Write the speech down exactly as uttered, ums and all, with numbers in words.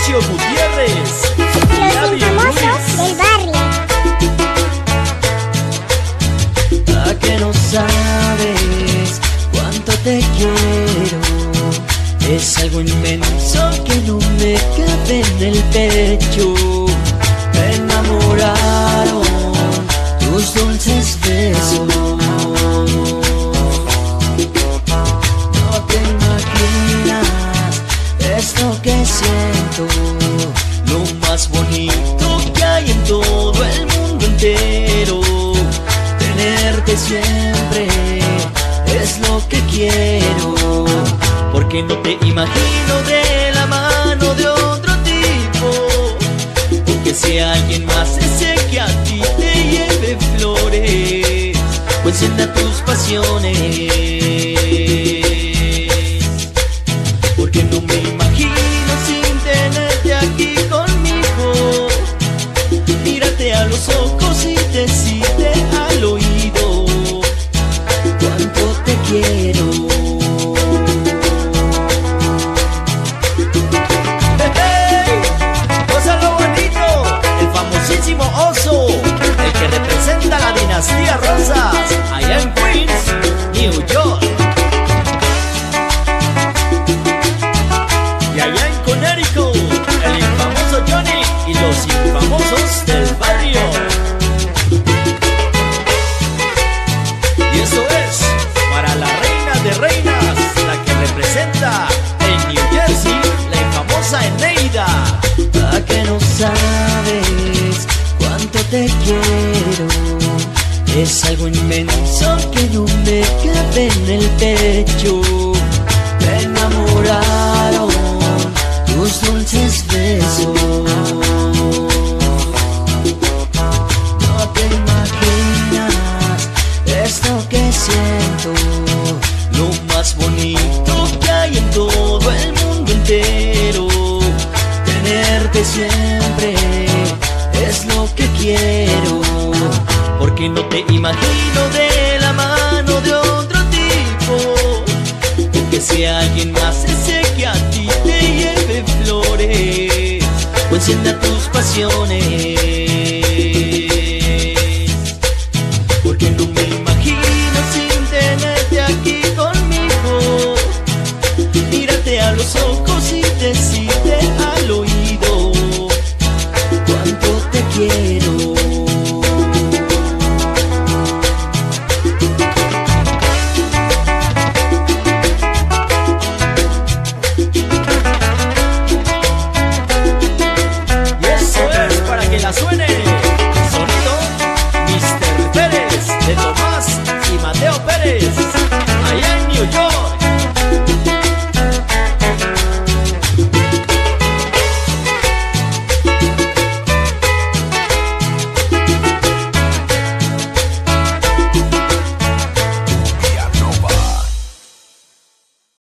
Mauricio Gutiérrez. Los infamosos del barrio. ¿A que no sabes cuánto te quiero? Es algo inmenso que no me cabe en el pecho. Me enamoraron tus dulces besos. No te imaginas esto que siento, lo más bonito que hay en todo el mundo entero. Tenerte siempre es lo que quiero, porque no te imagino de la mano de otro tipo, o que sea alguien más ese que a ti te lleve flores o encienda tus pasiones. Porque no me imagino sin tenerte aquí conmigo. Mírate a los ojos y decirte al oído cuánto te quiero. Oso, el que representa la dinastía Rosas, allá en Queens, New York. Y allá en Connecticut, el infamoso Johnny y los infamosos del barrio. Y eso es para la reina de reinas, la que representa en New Jersey, la infamosa Eneida. ¿A que no sabes cuánto te quiero? Es algo inmenso que no me cabe en el pecho. Me enamoraron tus dulces besos. No te imaginas esto que siento, lo más bonito que hay en todo el mundo entero. Tenerte siempre es lo que quiero, porque no te imagino de la mano de otro tipo, o que sea alguien más ese que a ti te lleve flores o encienda tus pasiones.